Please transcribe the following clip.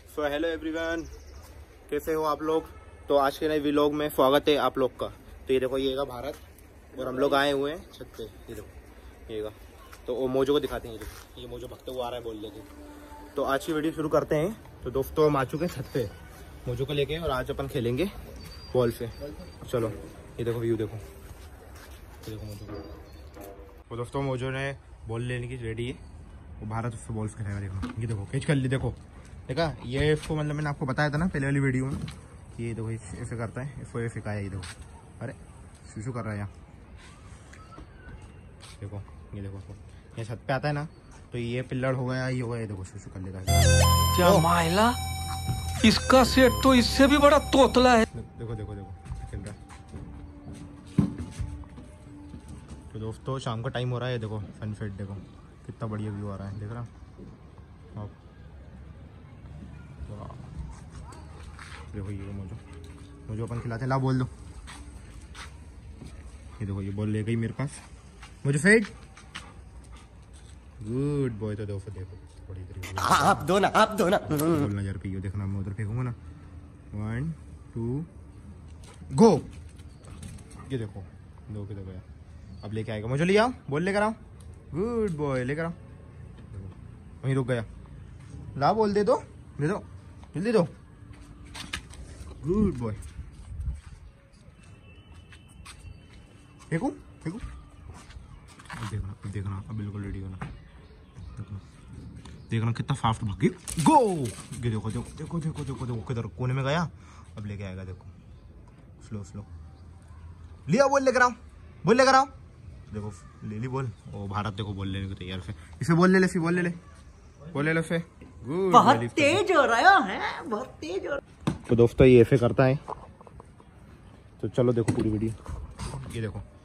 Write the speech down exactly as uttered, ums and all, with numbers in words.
So hello everyone, कैसे हो आप लोग। तो आज के नए व्लॉग में स्वागत है आप लोग का। तो ये देखो, ये का भारत और हम लोग आए हुए हैं छत पे। ये देखो ये का, तो वो मोजो को दिखाते हैं। ये देखो, ये मोजो भगते हुआ आ रहा है बोल लेके। तो आज की वीडियो शुरू करते हैं। तो दोस्तों हम आ चुके हैं छत पे मोजो को लेके, और आज अपन खेलेंगे बॉल से। चलो ये देखो व्यू देखो, ये देखो मोजो को। तो दोस्तों मोजो ने बॉल लेने की रेडी है, वो भारत उससे बॉल से खेलेगा। देखो ये देखो कैच कर ली, देखो देखा। ये इसको मतलब मैंने आपको बताया था ना पहले वाली वीडियो में कि ये देखो ऐसे करता है, इसको ये सिखाया। ये देखो, अरे शिशु कर रहा है यहाँ। देखो ये देखो, ये छत पे आता है ना, तो ये पिल्लर हो गया, ये हो गया। ये देखो शिशु कर लेगा। क्या माइला, इसका सेट तो इससे भी बड़ा तोतला है। देखो देखो देखो खेल रहा है। तो दोस्तों शाम का टाइम हो रहा है। देखो सनसेट देखो कितना बढ़िया व्यू आ रहा है, देख रहा आप। देखो ये मोजो मुझे अपन खिलाते हैं। ला बोल दो। ये देखो ये बॉल ले गई मेरे पास, मुझे फेड। Good boy. तो देखो देखो बड़ी तरीके आप दो ना, आप दो ना। बॉल नजर पे ही देखना, मैं उधर फेंकूंगा ना। One two go. ये देखो दो के दो गया। अब लेके आएगा, मुझे ले आओ, बॉल लेकर आओ। गुड बॉय, लेकर आओ। वहीं रुक गया। ला बॉल दे दो, दे दो जल्दी दो। Good boy. फेंकू फेंकू। अब देखना, अब देखना, अब बिल्कुल रेडी होना। देखना देखना कितना फास्ट भागी। गो। ये देखो देखो देखो देखो देखो देखो किधर कोने में गया। अब लेके आएगा, देखो स्लो स्लो। लिया बॉल, लेकर आओ, बॉल लेकर आओ। देखो ले ली बॉल। ओ भारत देखो बॉल लेने को तैयार। फिर इसे बॉल ले ले, फिर बॉल ले ले, बॉल ले लो फिर। गुड, बहुत तेज हो रहा है, बहुत तेज हो रहा है। तो दोस्तों ये ऐसे करता है। तो चलो देखो पूरी वीडियो। ये देखो